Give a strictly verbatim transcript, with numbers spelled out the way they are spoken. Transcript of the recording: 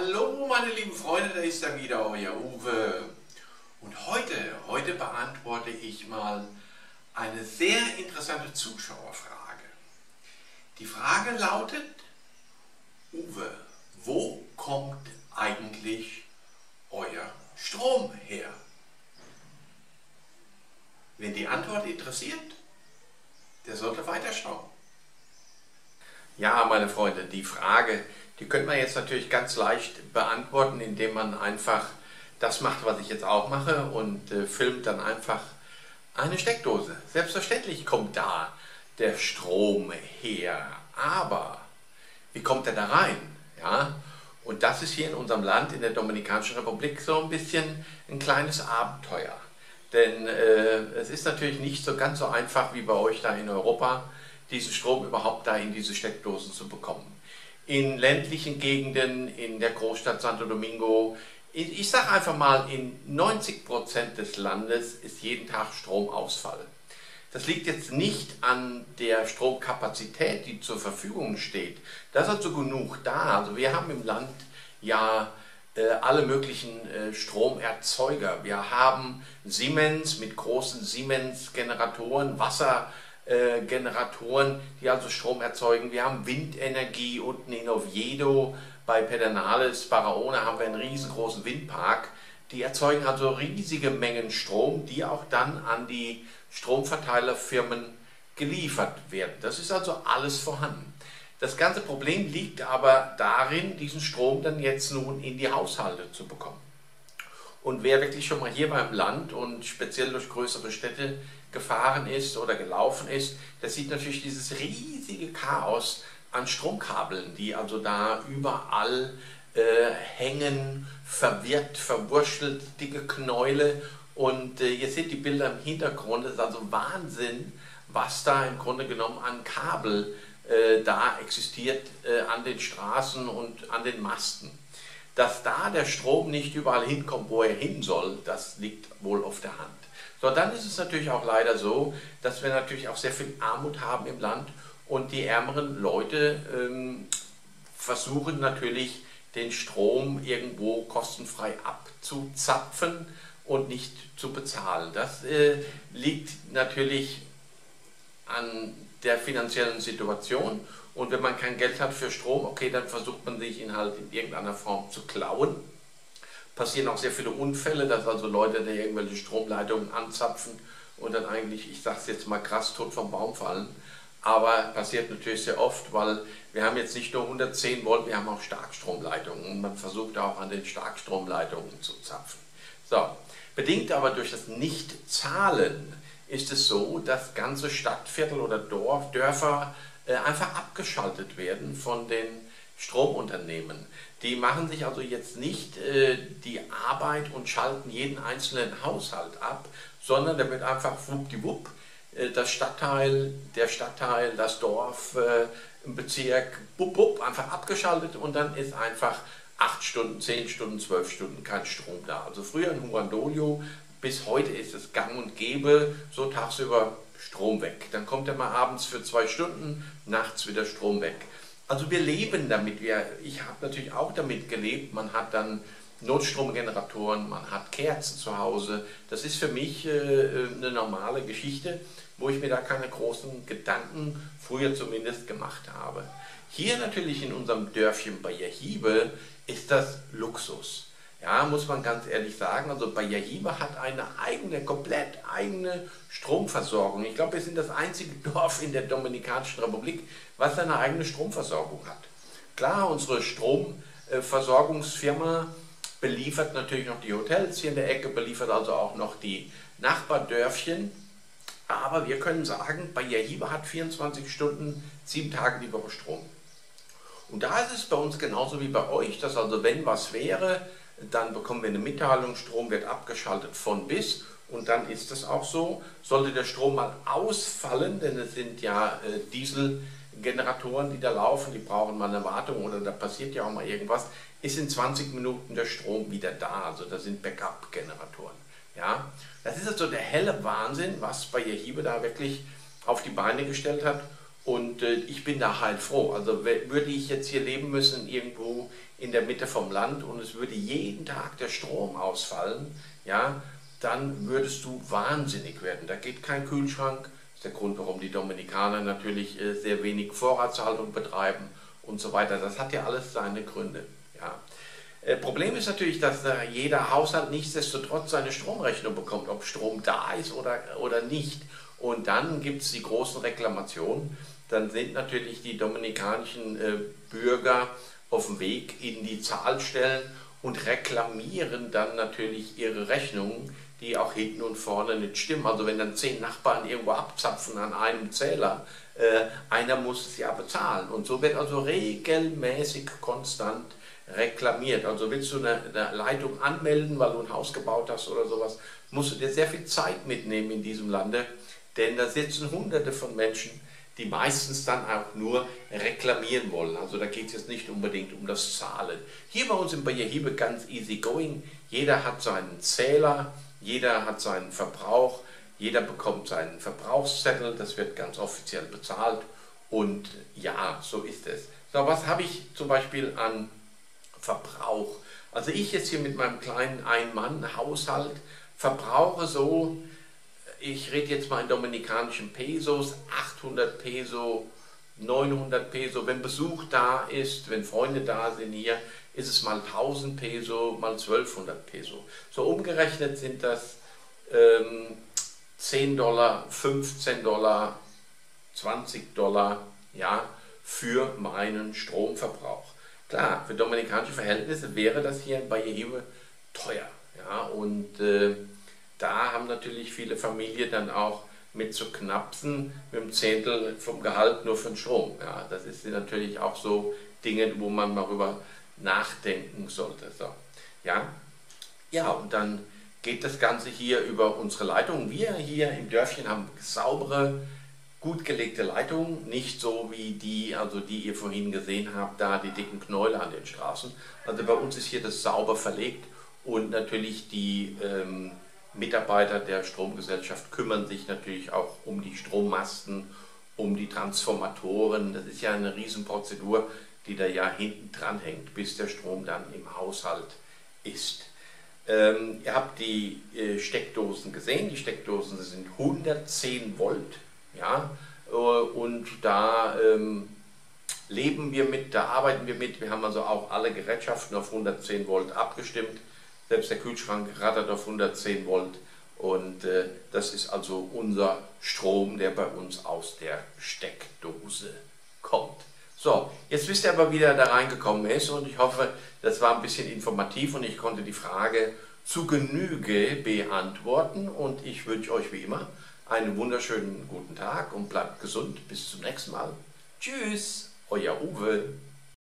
Hallo meine lieben Freunde, da ist er wieder, euer Uwe. Und heute, heute beantworte ich mal eine sehr interessante Zuschauerfrage. Die Frage lautet: Uwe, wo kommt eigentlich euer Strom her? Wenn die Antwort interessiert, der sollte weiterschauen. Ja, meine Freunde, die Frage, die könnte man jetzt natürlich ganz leicht beantworten, indem man einfach das macht, was ich jetzt auch mache, und äh, filmt dann einfach eine Steckdose. Selbstverständlich kommt da der Strom her, aber wie kommt er da rein? Ja? Und das ist hier in unserem Land, in der Dominikanischen Republik, so ein bisschen ein kleines Abenteuer. Denn äh, es ist natürlich nicht so ganz so einfach wie bei euch da in Europa, diesen Strom überhaupt da in diese Steckdosen zu bekommen. In ländlichen Gegenden, in der Großstadt Santo Domingo, ich, ich sage einfach mal, in neunzig Prozent des Landes ist jeden Tag Stromausfall. Das liegt jetzt nicht an der Stromkapazität, die zur Verfügung steht. Da ist also genug da. Also wir haben im Land ja äh, alle möglichen äh, Stromerzeuger. Wir haben Siemens mit großen Siemens-Generatoren, Wasser Äh, Generatoren, die also Strom erzeugen. Wir haben Windenergie unten in Oviedo, bei Pedernales, Barahona haben wir einen riesengroßen Windpark. Die erzeugen also riesige Mengen Strom, die auch dann an die Stromverteilerfirmen geliefert werden. Das ist also alles vorhanden. Das ganze Problem liegt aber darin, diesen Strom dann jetzt nun in die Haushalte zu bekommen. Und wer wirklich schon mal hier beim Land und speziell durch größere Städte gefahren ist oder gelaufen ist, der sieht natürlich dieses riesige Chaos an Stromkabeln, die also da überall äh, hängen, verwirrt, verwurschtelt, dicke Knäule. Und äh, ihr seht die Bilder im Hintergrund, es ist also Wahnsinn, was da im Grunde genommen an Kabel äh, da existiert, äh, an den Straßen und an den Masten. Dass da der Strom nicht überall hinkommt, wo er hin soll, das liegt wohl auf der Hand. So, dann ist es natürlich auch leider so, dass wir natürlich auch sehr viel Armut haben im Land und die ärmeren Leute ähm, versuchen natürlich den Strom irgendwo kostenfrei abzuzapfen und nicht zu bezahlen. Das äh, liegt natürlich an der finanziellen Situation. Und wenn man kein Geld hat für Strom, okay, dann versucht man sich ihn halt in irgendeiner Form zu klauen. Passieren auch sehr viele Unfälle, dass also Leute da irgendwelche Stromleitungen anzapfen und dann eigentlich, ich sage es jetzt mal krass, tot vom Baum fallen. Aber passiert natürlich sehr oft, weil wir haben jetzt nicht nur hundertzehn Volt, wir haben auch Starkstromleitungen und man versucht auch an den Starkstromleitungen zu zapfen. So, bedingt aber durch das Nichtzahlen ist es so, dass ganze Stadtviertel oder Dorf, Dörfer einfach abgeschaltet werden von den Stromunternehmen. Die machen sich also jetzt nicht äh, die Arbeit und schalten jeden einzelnen Haushalt ab, sondern da wird einfach wuppdiwupp äh, das Stadtteil, der Stadtteil, das Dorf, äh, im Bezirk, bupp, bupp, einfach abgeschaltet und dann ist einfach acht Stunden, zehn Stunden, zwölf Stunden kein Strom da. Also früher in Huandolio, bis heute ist es gang und gäbe, so tagsüber Strom weg. Dann kommt er mal abends für zwei Stunden, nachts wieder Strom weg. Also wir leben damit. Wir, ich habe natürlich auch damit gelebt. Man hat dann Notstromgeneratoren, man hat Kerzen zu Hause. Das ist für mich äh, eine normale Geschichte, wo ich mir da keine großen Gedanken, früher zumindest, gemacht habe. Hier natürlich in unserem Dörfchen bei Jahibe ist das Luxus. Ja, muss man ganz ehrlich sagen, also Jahibe hat eine eigene, komplett eigene Stromversorgung. Ich glaube, wir sind das einzige Dorf in der Dominikanischen Republik, was eine eigene Stromversorgung hat. Klar, unsere Stromversorgungsfirma beliefert natürlich noch die Hotels hier in der Ecke, beliefert also auch noch die Nachbardörfchen. Aber wir können sagen, Jahibe hat vierundzwanzig Stunden, sieben Tage die Woche Strom. Und da ist es bei uns genauso wie bei euch, dass also wenn was wäre, dann bekommen wir eine Mitteilung, Strom wird abgeschaltet von bis und dann ist es auch so. Sollte der Strom mal ausfallen, denn es sind ja äh, Dieselgeneratoren, die da laufen, die brauchen mal eine Wartung oder da passiert ja auch mal irgendwas, ist in zwanzig Minuten der Strom wieder da, also das sind Backup-Generatoren. Ja? Das ist also der helle Wahnsinn, was bei Jahibe da wirklich auf die Beine gestellt hat Und äh, ich bin da heilfroh. Also würde ich jetzt hier leben müssen, irgendwo in der Mitte vom Land, und es würde jeden Tag der Strom ausfallen, ja, dann würdest du wahnsinnig werden. Da geht kein Kühlschrank. Das ist der Grund, warum die Dominikaner natürlich äh, sehr wenig Vorratshaltung betreiben und so weiter. Das hat ja alles seine Gründe. Ja. Äh, Problem ist natürlich, dass äh, jeder Haushalt nichtsdestotrotz seine Stromrechnung bekommt, ob Strom da ist oder, oder nicht. Und dann gibt es die großen Reklamationen. Dann sind natürlich die dominikanischen äh, Bürger auf dem Weg in die Zahlstellen und reklamieren dann natürlich ihre Rechnungen, die auch hinten und vorne nicht stimmen. Also wenn dann zehn Nachbarn irgendwo abzapfen an einem Zähler, äh, einer muss es ja bezahlen. Und so wird also regelmäßig konstant reklamiert. Also willst du eine, eine Leitung anmelden, weil du ein Haus gebaut hast oder sowas, musst du dir sehr viel Zeit mitnehmen in diesem Lande, denn da sitzen Hunderte von Menschen, die meistens dann auch nur reklamieren wollen. Also da geht es jetzt nicht unbedingt um das Zahlen. Hier bei uns in Bayerhiebe ganz easy going. Jeder hat seinen Zähler, jeder hat seinen Verbrauch, jeder bekommt seinen Verbrauchszettel, das wird ganz offiziell bezahlt, und ja, so ist es. So, was habe ich zum Beispiel an Verbrauch? Also ich jetzt hier mit meinem kleinen Ein-Mann-Haushalt verbrauche so, ich rede jetzt mal in dominikanischen Pesos, achthundert Peso, neunhundert Peso. Wenn Besuch da ist, wenn Freunde da sind hier, ist es mal tausend Peso, mal zwölfhundert Peso. So umgerechnet sind das ähm, zehn Dollar, fünfzehn Dollar, zwanzig Dollar, ja, für meinen Stromverbrauch. Klar, für dominikanische Verhältnisse wäre das hier bei Bayerhiebe teuer. Ja, und äh, da haben natürlich viele Familien dann auch mit zu knapsen, mit einem Zehntel vom Gehalt nur für den Strom. Ja, das ist natürlich auch so Dinge, wo man mal darüber nachdenken sollte. So, ja. ja, und dann geht das Ganze hier über unsere Leitungen. Wir hier im Dörfchen haben saubere, gut gelegte Leitungen, nicht so wie die, also die ihr vorhin gesehen habt, da die dicken Knäule an den Straßen. Also bei uns ist hier das sauber verlegt, und natürlich die ähm, Mitarbeiter der Stromgesellschaft kümmern sich natürlich auch um die Strommasten, um die Transformatoren. Das ist ja eine Riesenprozedur, die da ja hinten dran hängt, bis der Strom dann im Haushalt ist. Ähm, ihr habt die äh, Steckdosen gesehen. Die Steckdosen sind hundertzehn Volt. Ja, äh, und da ähm, leben wir mit, da arbeiten wir mit. Wir haben also auch alle Gerätschaften auf hundertzehn Volt abgestimmt. Selbst der Kühlschrank rattert auf hundertzehn Volt, und äh, das ist also unser Strom, der bei uns aus der Steckdose kommt. So, jetzt wisst ihr aber, wie der da reingekommen ist, und ich hoffe, das war ein bisschen informativ und ich konnte die Frage zu Genüge beantworten, und ich wünsche euch wie immer einen wunderschönen guten Tag und bleibt gesund. Bis zum nächsten Mal. Tschüss, euer Uwe.